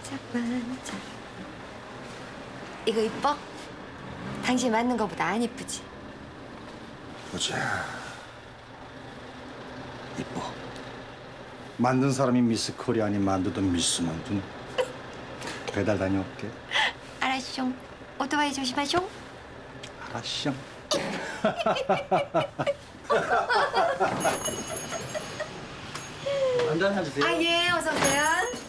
반짝반짝. 이거 이뻐? 당신 맞는 거보다 안 이쁘지? 보자. 이뻐. 만든 사람이 미스 코리아니 만두든 미스 만두는 배달 다녀올게. 알았숑. 오토바이 조심하숑. 알았숑. 한잔 해주세요. 아, 예, 어서 오세요.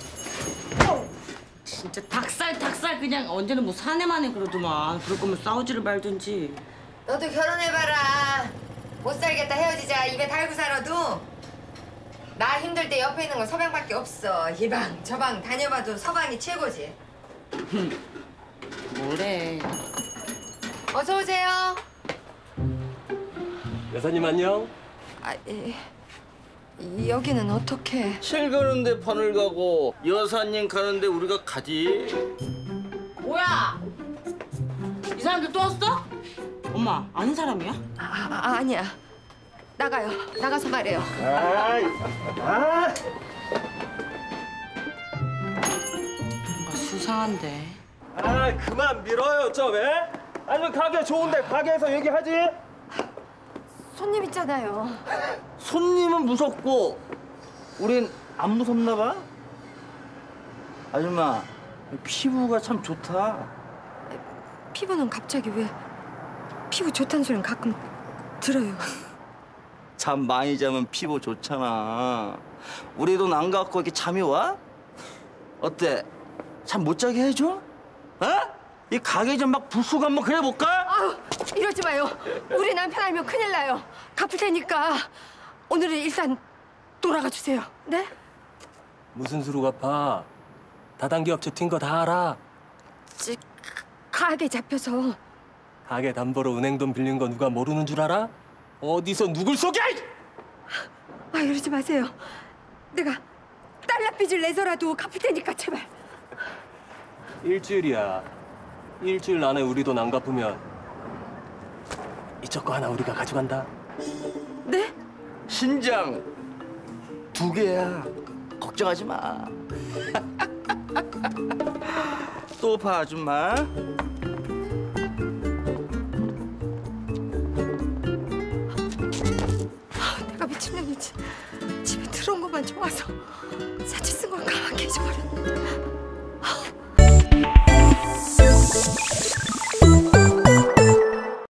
진짜 닭살 그냥 언제는 뭐 사내만에 그러더만. 그럴 거면 싸우지를 말든지. 너도 결혼해봐라. 못 살겠다 헤어지자 입에 달고 살아도 나 힘들 때 옆에 있는 건 서방밖에 없어. 이 방 저 방 다녀봐도 서방이 최고지. 뭐래. 어서 오세요. 여사님 안녕. 아, 여기는 어떻게? 실 가는데 바늘 가고 여사님 가는데 우리가 가지. 뭐야? 이 사람들 또 왔어? 엄마 아는 사람이야? 아니야. 나가요. 나가서 말해요. 뭔가 수상한데. 아 그만 밀어요 좀 왜? 아니 가게 좋은데 가게에서 얘기하지. 손님 있잖아요. 손님은 무섭고 우린 안 무섭나 봐. 아줌마 피부가 참 좋다. 피부는 갑자기 왜? 피부 좋다는 소리는 가끔 들어요. 잠 많이 자면 피부 좋잖아. 우리 돈 안 갖고 이렇게 잠이 와? 어때? 잠 못 자게 해줘? 어? 이 가게 좀 막 부수고 한번 그래 볼까? 아우, 이러지 마요. 우리 남편 알면 큰일 나요. 갚을 테니까 오늘은 일단 돌아가 주세요. 네? 무슨 수로 갚아? 다단계 업체 튄 거 다 알아. 가게 잡혀서. 가게 담보로 은행 돈 빌린 거 누가 모르는 줄 알아? 어디서 누굴 속여? 아, 이러지 마세요. 내가 달러 빚을 내서라도 갚을 테니까 제발. 일주일이야. 일주일 안에 우리 돈 안 갚으면 이쪽 거 하나 우리가 가져간다. 네? 신장 2개야. 걱정하지 마. 또 봐, 아줌마. 내가 미친년이지. 집에 들어온 것만 좋아서 사치 쓴 걸 까맣게 잊어버렸네.